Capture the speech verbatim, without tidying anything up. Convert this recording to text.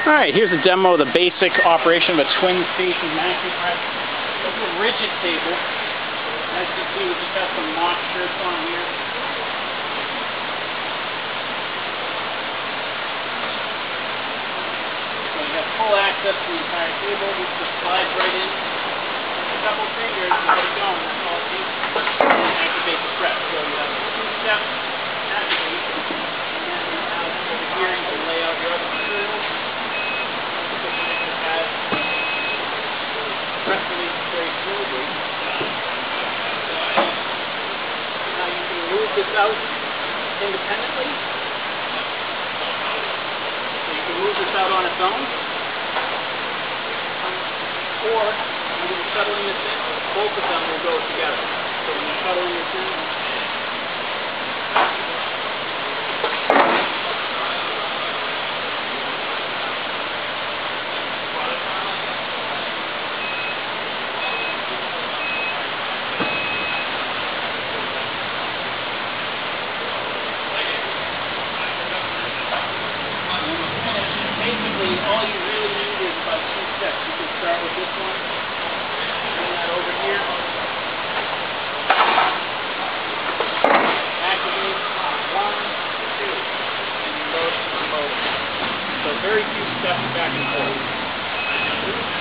Alright, here's a demo of the basic operation of a twin station maxi press. This is a rigid table. As you can see, we just have some mock shirts on here. So you have full access to the entire table. This just slides right in. A couple fingers to get it going. That's all it takes to activate the press. So you have two steps, activate, and then you have over here you can lay out your other materials. Press release very smoothly. Now you can move this out independently. So you can move this out on its own. Or when you're shuttling this in, both of them will go together. So when you're shuttling this in, all you really need is about two steps. You can start with this one, bring that over here, activate one, two, and you load it from both. So very few steps back and forth.